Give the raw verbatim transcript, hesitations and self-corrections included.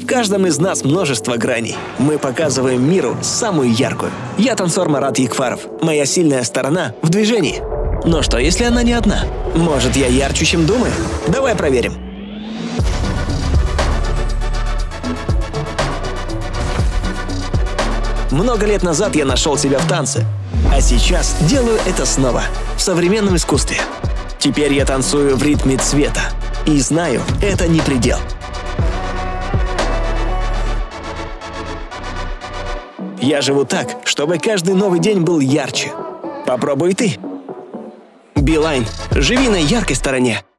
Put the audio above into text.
В каждом из нас множество граней. Мы показываем миру самую яркую. Я танцор Марат Якфаров. Моя сильная сторона в движении. Но что, если она не одна? Может, я ярче, чем думаю? Давай проверим. Много лет назад я нашел себя в танце, а сейчас делаю это снова, в современном искусстве. Теперь я танцую в ритме цвета. И знаю, это не предел. Я живу так, чтобы каждый новый день был ярче. Попробуй ты. Билайн. Живи на яркой стороне.